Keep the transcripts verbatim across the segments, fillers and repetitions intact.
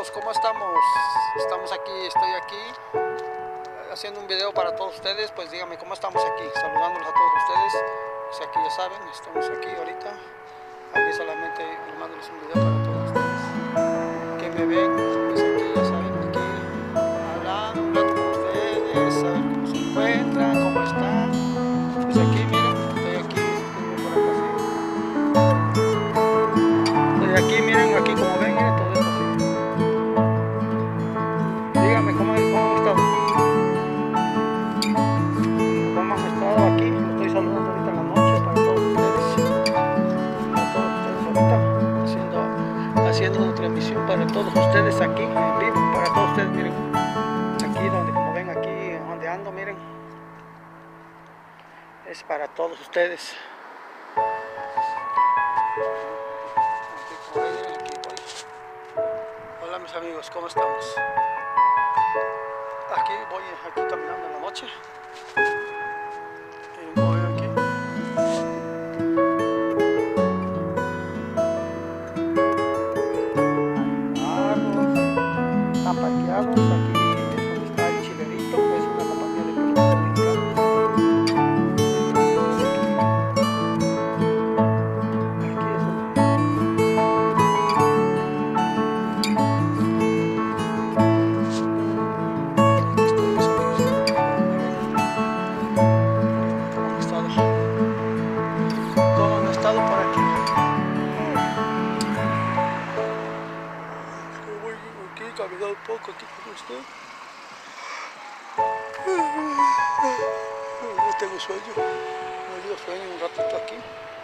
amigos, ¿cómo estamos? Estamos aquí, estoy aquí haciendo un video para todos ustedes. Pues díganme cómo estamos aquí, saludándolos a todos ustedes. Pues aquí ya saben, estamos aquí ahorita. Aquí solamente mandándoles un video para todos ustedes que me ven. Pues aquí ya saben, aquí hablando un rato con ustedes, saber cómo se encuentran, cómo están. Pues aquí miren, estoy aquí, estoy aquí, miren, aquí como ven, miren todo esto así. Díganme cómo, cómo han estado. ¿Cómo han estado aquí? Los estoy saludando ahorita en la noche para todos ustedes. Para todos ustedes ahorita, haciendo, haciendo una transmisión para todos ustedes aquí, en vivo, para todos ustedes, miren. Aquí donde, como ven, aquí donde ando, miren. Es para todos ustedes. Hola mis amigos, ¿cómo estamos? Aquí voy, aquí caminando en la noche. Y voy aquí. Carros están parqueados. Aquí es donde está el Chilerito, es una compañía de productos mexicanos. Caminado un poco aquí con usted. Yo tengo sueño, me dio sueño un ratito aquí.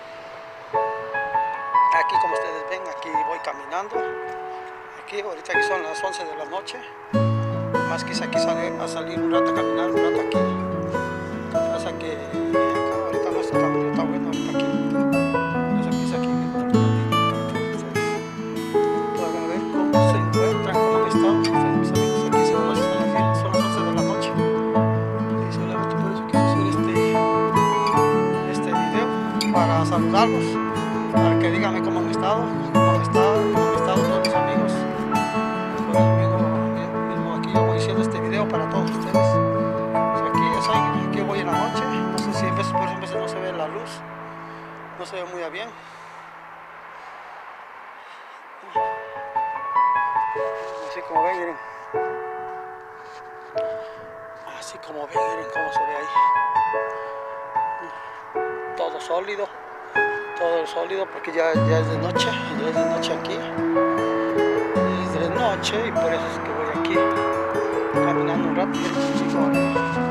Aquí como ustedes ven, aquí voy caminando. Aquí ahorita aquí son las once de la noche. Más quise aquí salir a salir un rato a caminar, un rato aquí. Pasa que acá ahorita no está tan, está bueno ahorita aquí. Por eso quise aquí un ratito para ustedes. Para ver cómo se encuentran, cómo están ustedes, mis amigos. Aquí son las, son las once de la noche. Y solamente por eso quise hacer este, este video para saludarlos. Para que díganme cómo han estado, cómo han estado, cómo han estado todos mis amigos. Por eso mismo, mismo aquí yo voy haciendo este video para todos ustedes. Pues aquí ya saben, aquí voy en la noche. No sé si a veces, por eso a veces no se ve la luz, no se ve muy bien. Así como ven, miren. Así como ven, miren cómo se ve ahí. Todo sólido. Todo sólido porque ya, ya es de noche, ya es de noche aquí. Es de noche y por eso es que voy aquí caminando un rato.